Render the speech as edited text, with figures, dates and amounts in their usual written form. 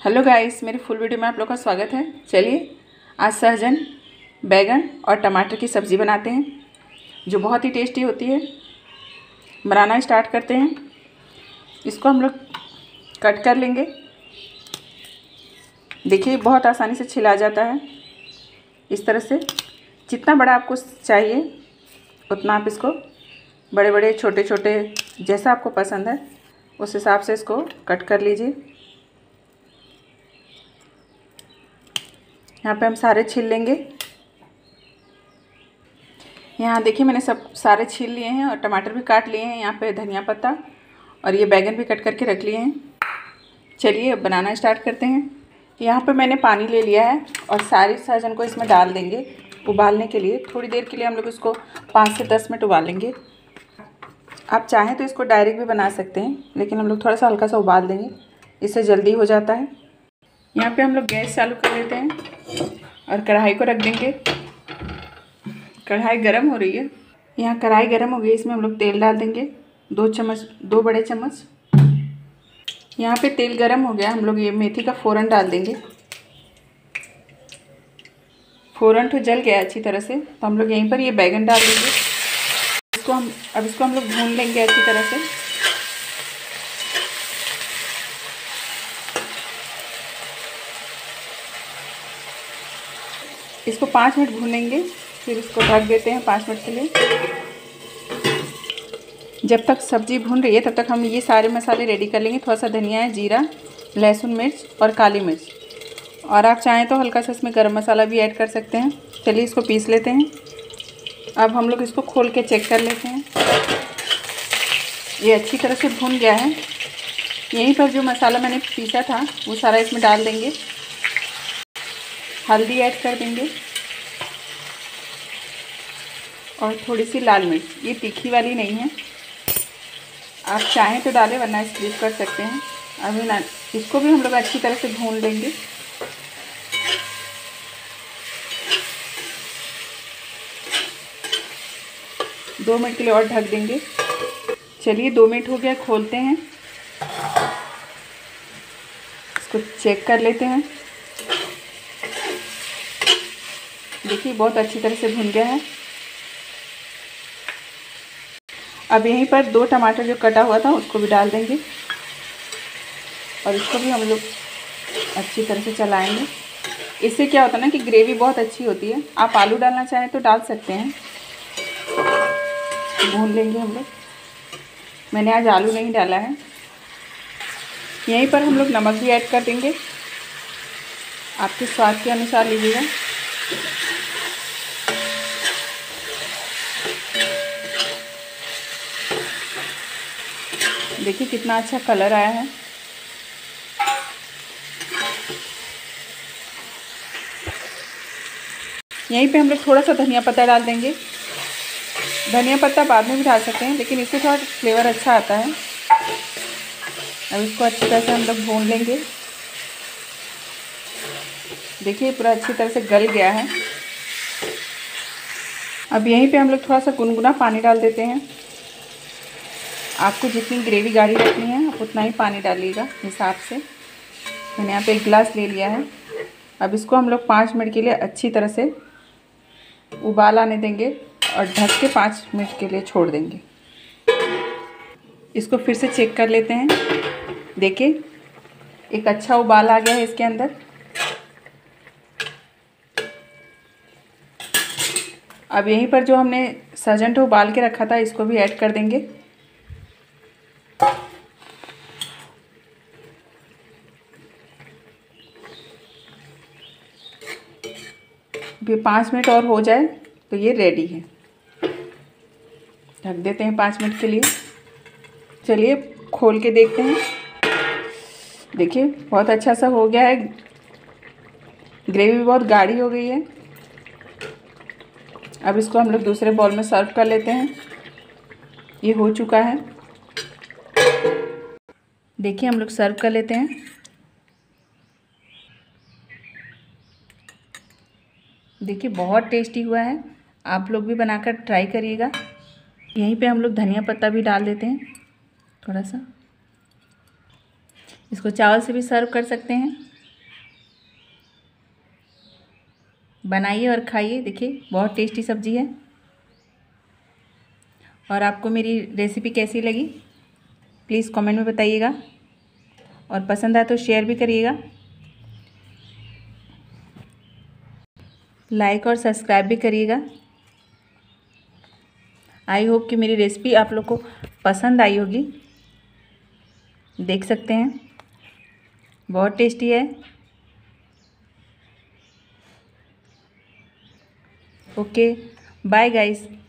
Hello guys, मेरी full video में आप लोग का स्वागत है। चलिए आज सहजन, बैगन और टमाटर की सब्ज़ी बनाते हैं जो बहुत ही टेस्टी होती है। बनाना स्टार्ट करते हैं। इसको हम लोग कट कर लेंगे। देखिए बहुत आसानी से छिला जाता है। इस तरह से जितना बड़ा आपको चाहिए उतना आप इसको बड़े बड़े छोटे छोटे जैसा आपको पसंद है उस हिसाब से इसको कट कर लीजिए। यहाँ पे हम सारे छील लेंगे। यहाँ देखिए मैंने सब सारे छील लिए हैं और टमाटर भी काट लिए हैं। यहाँ पे धनिया पत्ता और ये बैगन भी कट करके रख लिए हैं। चलिए अब बनाना स्टार्ट करते हैं। यहाँ पे मैंने पानी ले लिया है और सारी सहजन को इसमें डाल देंगे उबालने के लिए। थोड़ी देर के लिए हम लोग इसको 5 से 10 मिनट उबालेंगे। आप चाहें तो इसको डायरेक्ट भी बना सकते हैं, लेकिन हम लोग थोड़ा सा हल्का सा उबाल देंगे, इससे जल्दी हो जाता है। यहाँ पे हम लोग गैस चालू कर लेते हैं और कढ़ाई को रख देंगे। कढ़ाई गरम हो रही है। यहाँ कढ़ाई गरम हो गई, इसमें हम लोग तेल डाल देंगे 2 बड़े चम्मच। यहाँ पे तेल गरम हो गया, हम लोग ये मेथी का फ़ोरन डाल देंगे। फ़ोरन तो जल गया अच्छी तरह से, तो हम लोग यहीं पर ये बैगन डाल देंगे। इसको हम लोग भून लेंगे अच्छी तरह से। इसको 5 मिनट भूनेंगे, फिर इसको ढक देते हैं 5 मिनट के लिए। जब तक सब्ज़ी भून रही है तब तक हम ये सारे मसाले रेडी कर लेंगे। थोड़ा सा धनिया है, जीरा, लहसुन, मिर्च और काली मिर्च, और आप चाहें तो हल्का सा इसमें गरम मसाला भी ऐड कर सकते हैं। चलिए इसको पीस लेते हैं। अब हम लोग इसको खोल के चेक कर लेते हैं। ये अच्छी तरह से भून गया है। यहीं पर जो मसाला मैंने पीसा था वो सारा इसमें डाल देंगे। हल्दी ऐड कर देंगे और थोड़ी सी लाल मिर्च। ये तीखी वाली नहीं है, आप चाहें तो डालें वरना स्किप कर सकते हैं। अभी ना इसको भी हम लोग अच्छी तरह से भून लेंगे। दो मिनट के लिए और ढक देंगे। चलिए 2 मिनट हो गया, खोलते हैं, इसको चेक कर लेते हैं। देखिए बहुत अच्छी तरह से भुन गया है। अब यहीं पर 2 टमाटर जो कटा हुआ था उसको भी डाल देंगे और इसको भी हम लोग अच्छी तरह से चलाएंगे। इससे क्या होता है ना कि ग्रेवी बहुत अच्छी होती है। आप आलू डालना चाहें तो डाल सकते हैं। भून लेंगे हम लोग। मैंने आज आलू नहीं डाला है। यहीं पर हम लोग नमक भी ऐड कर देंगे, आपके स्वाद के अनुसार लीजिएगा। देखिए कितना अच्छा कलर आया है। यहीं पे हम लोग थोड़ा सा धनिया पत्ता डाल देंगे। धनिया पत्ता बाद में भी डाल सकते हैं, लेकिन इससे थोड़ा फ्लेवर अच्छा आता है। अब इसको अच्छी तरह से हम लोग भून लेंगे। देखिए पूरा अच्छी तरह से गल गया है। अब यहीं पे हम लोग थोड़ा सा गुनगुना पानी डाल देते हैं। आपको जितनी ग्रेवी गाढ़ी रखनी है आप उतना ही पानी डालिएगा हिसाब से। मैंने यहाँ पे 1 गिलास ले लिया है। अब इसको हम लोग 5 मिनट के लिए अच्छी तरह से उबाल आने देंगे और ढक के 5 मिनट के लिए छोड़ देंगे। इसको फिर से चेक कर लेते हैं। देखिए एक अच्छा उबाल आ गया है इसके अंदर। अब यहीं पर जो हमने सहजन को उबाल के रखा था इसको भी ऐड कर देंगे। भी 5 मिनट और हो जाए तो ये रेडी है। ढक देते हैं 5 मिनट के लिए। चलिए खोल के देखते हैं। देखिए बहुत अच्छा सा हो गया है। ग्रेवी भी बहुत गाढ़ी हो गई है। अब इसको हम लोग दूसरे बाउल में सर्व कर लेते हैं। ये हो चुका है। देखिए हम लोग सर्व कर लेते हैं। देखिए बहुत टेस्टी हुआ है। आप लोग भी बनाकर ट्राई करिएगा। यहीं पे हम लोग धनिया पत्ता भी डाल देते हैं थोड़ा सा। इसको चावल से भी सर्व कर सकते हैं। बनाइए और खाइए। देखिए बहुत टेस्टी सब्ज़ी है। और आपको मेरी रेसिपी कैसी लगी प्लीज़ कमेंट में बताइएगा, और पसंद आए तो शेयर भी करिएगा, लाइक और सब्सक्राइब भी करिएगा। आई होप कि मेरी रेसिपी आप लोग को पसंद आई होगी। देख सकते हैं बहुत टेस्टी है। Okay bye guys.